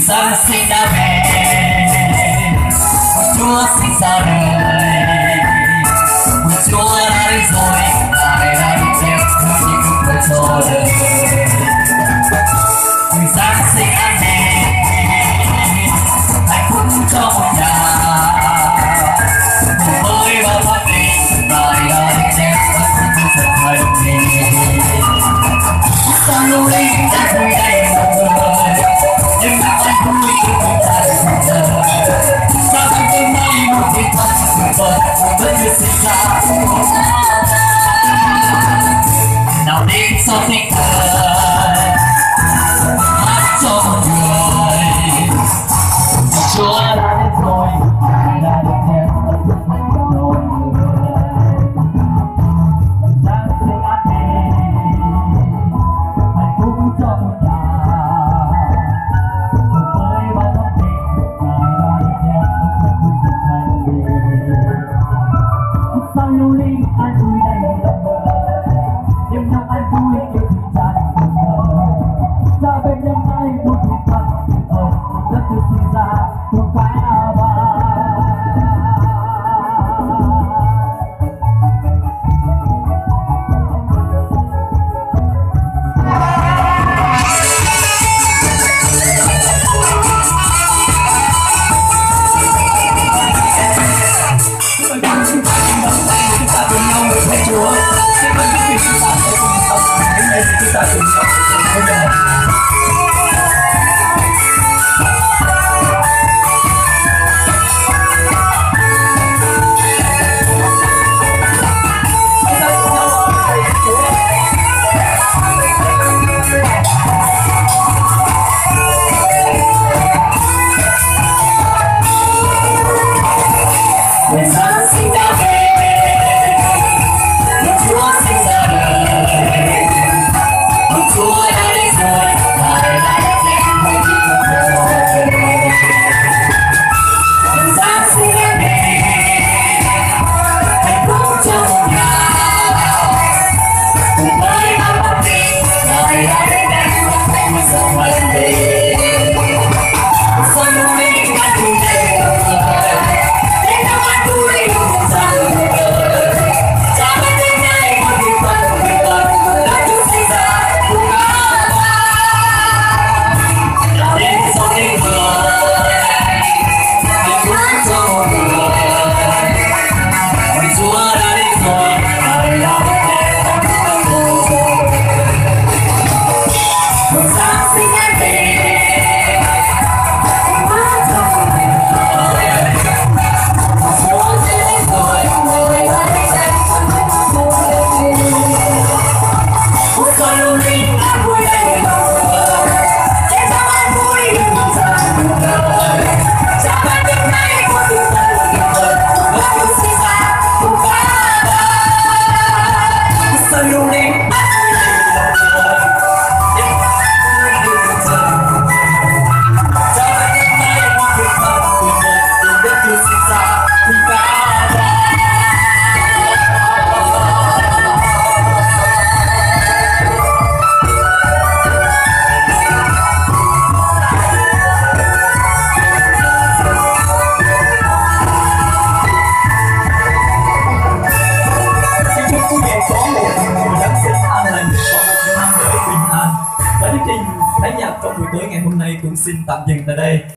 Giáng sinh đã về, Chúa sinh ra đời, Chúa đã đến rồi, Ngài đã đến xem những phút mới cho đời. Giáng sinh đã về, hạnh phúc cho một nhà, cùng với bao phát minh, Ngài đã đến xem những phút thật thần kỳ. Sao lưu linh đã vui đầy lòng người, nhưng nào anh vui khi chúng ta được một giờ. Sao anh đêm nay một thiên thần tuyệt vời vẫn chưa sinh ra. Nào đến sau tinh thần hát cho một người, Chúa đã đến rồi, Ngài đã đến xem ơn phước mạnh đôi người. Giáng sinh ắt đến, hạnh phúc cho một nhà, cùng với bao thông tin, Ngài đã đến xem ơn phước thật thành kỳ. Sao lưu linh ai vui đầy lòng người, đêm nào ai vui yêu thương tràn cuộc đời. Ra bên đêm nay một thiên thần tuyệt vời rất tự sinh ra cùng cả ba. Chúa xin mời quý vị chúng ta sẽ cùng sống đến đây thì chúng ta cùng sống với nhau. Giáng sinh đã về, Chúa sinh ra đời, Chúa đã đến rồi, Ngài đã đến xem mọi chuyện thật rồi. Giáng sinh đã về, hạnh phúc cho một nhà, cùng với bao thông tin, Ngài đã đến xem mọi sự hoàn mỹ. Sao lưu linh đã vui đầy lòng người, đêm nào anh vui yêu thương tràn cuộc đời. Cha bên đêm nay một thiên thần tuyệt vời đã được sinh ra cùng cả ba. Nào đến sau tinh thần hạnh phúc cho một người, Chúa đã đến rồi, Ngài đã đến xem ơn phước thật thành kỳ. Giáng sinh đã về, sao lưu linh đã vui đầy lòng người, đêm nào anh vui yêu thương tràn cuộc đời. Cha ban đêm nay một thiên thần tuyệt vời đã được sinh ra cùng cả ba. Sao lưu linh đã vui đầy lòng người, đêm nào anh vui yêu thương tràn cuộc đời. Cha ban đêm nay một thiên thần tuyệt vời đã được sinh ra cùng cả ba. Và chương trình Khán nhạc trong buổi tối ngày hôm nay cũng xin tạm dừng tại đây.